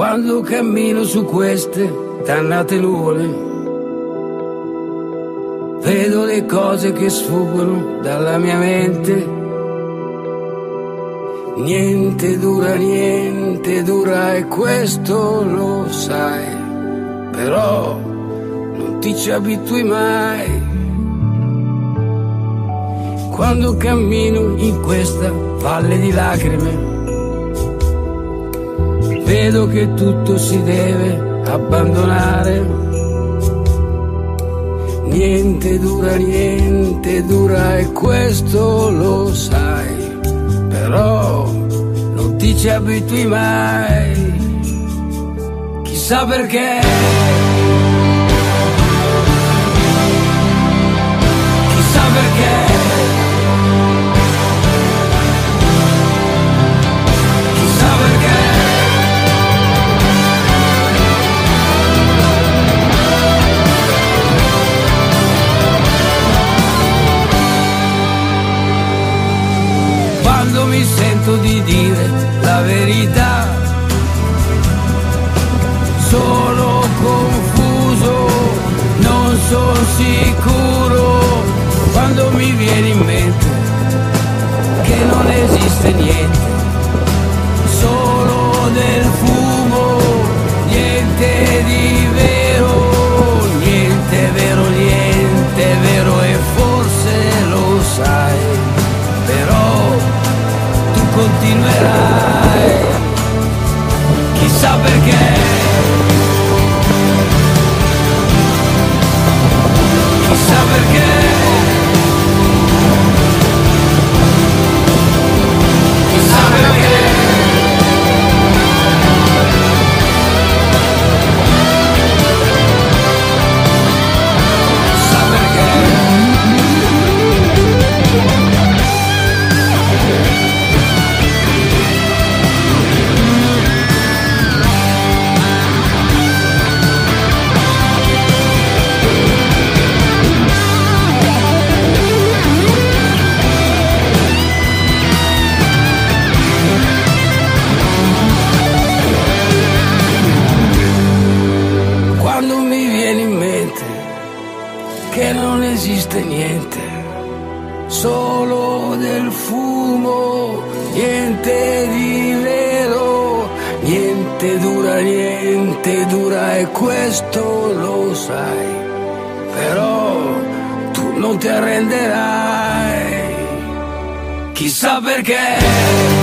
Quando cammino su queste dannate nuvole, vedo le cose che sfuggono dalla mia mente. Niente dura e questo lo sai, però non ti ci abitui mai. Quando cammino in questa valle di lacrime, vedo che tutto si deve abbandonare. Niente dura e questo lo sai, però non ti ci abitui mai. Chissà perché, chissà perché, chissà perché. Quando mi sento di dire la verità, sono confuso, non sono sicuro. Quando mi viene in mente che non esiste niente, solo del fumo, niente di vero, niente vero e forse lo sai, però tu continuerai, chissà perché, chissà perché, chissà perché. Quando mi viene in mente che non esiste niente, solo del fumo, niente di vero, niente dura e questo lo sai, però tu non ti arrenderai, chissà perché.